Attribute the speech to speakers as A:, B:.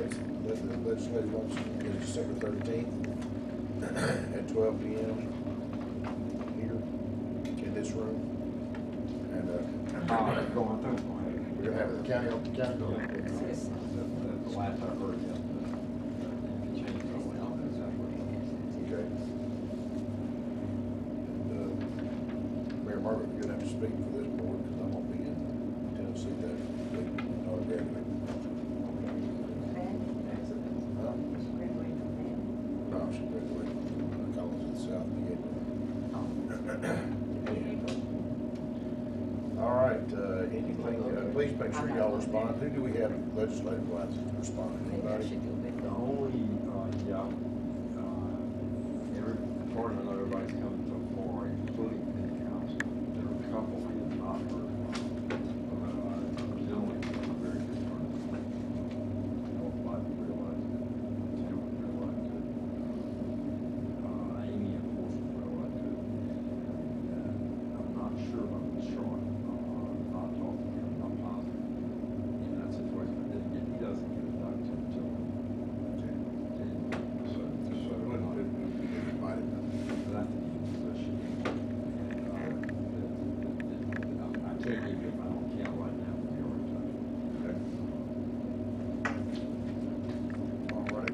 A: legislative luncheon is December 13th at 12 p.m. here in this room. And
B: Going through.
A: we're gonna have the county
B: That's the last I heard.
A: Okay. And, Mayor Margaret, you're gonna have to speak for this board because I'm gonna be in Tennessee that week, not graduate. Huh? No, she graduated from college in South Beginning. All right, anything, please make sure y'all respond. Who do we have legislative wise responding? Anybody?
B: The only, every part of everybody's coming so far, including the council. There are a couple we have not heard from. Presumably, very good turnout. Nobody realized it. Tim realized it. Amy, of course, realized it. And I'm not sure about Sean. Not talking to him, not positive. In that situation, but then he doesn't get it done until I tell you,